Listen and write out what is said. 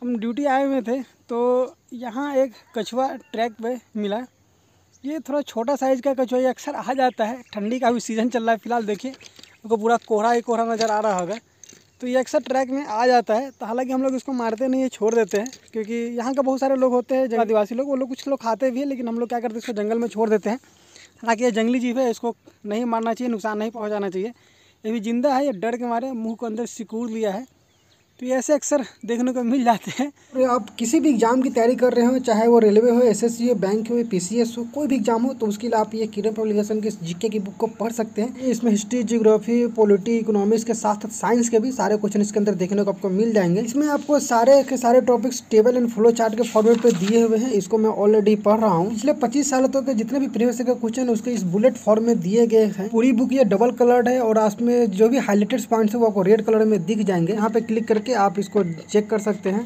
हम ड्यूटी आए हुए थे तो यहाँ एक कछुआ ट्रैक पे मिला। ये थोड़ा छोटा साइज़ का कछुआ, ये अक्सर आ जाता है। ठंडी का भी सीज़न चल रहा है फिलहाल, देखिए आपको पूरा कोहरा ही कोहरा नज़र आ रहा होगा। तो ये अक्सर ट्रैक में आ जाता है। तो हालांकि हम लोग इसको मारते नहीं है, छोड़ देते हैं, क्योंकि यहाँ का बहुत सारे लोग होते हैं आदिवासी लोग, वो लोग कुछ लोग खाते भी हैं, लेकिन हम लोग क्या करते हैं इसको जंगल में छोड़ देते हैं। हालांकि ये जंगली जीव है, इसको नहीं मारना चाहिए, नुकसान नहीं पहुँचाना चाहिए। ये भी जिंदा है, ये डर के मारे मुँह को अंदर सिकुड़ लिया है। तो ये ऐसे अक्सर देखने को मिल जाते हैं। और आप किसी भी एग्जाम की तैयारी कर रहे हो, चाहे वो रेलवे हो, एसएससी हो, बैंक हो, पीसीएस हो, कोई भी एग्जाम हो, तो उसके लिए आप ये किरण पब्लिकेशन के जीके की बुक को पढ़ सकते हैं। इसमें हिस्ट्री, ज्योग्राफी, पॉलिटी, इकोनॉमिक्स के साथ साइंस के भी सारे क्वेश्चन इसके अंदर देखने को आपको मिल जाएंगे। इसमें आपको सारे के सारे topics table and flow chart के फॉर्मेट पे दिए हुए हैं। इसको मैं ऑलरेडी पढ़ रहा हूँ। पिछले 25 सालों तक के जितने भी प्रीवियस के क्वेश्चन है उसके इस बुलेट फॉर्म में दिए गए हैं। पूरी बुक ये डबल कलर्ड है और उसमें जो भी हाईलाइटेड पॉइंट्स है वो आपको रेड कलर में दिख जाएंगे। यहाँ पे क्लिक करके आप इसको चेक कर सकते हैं।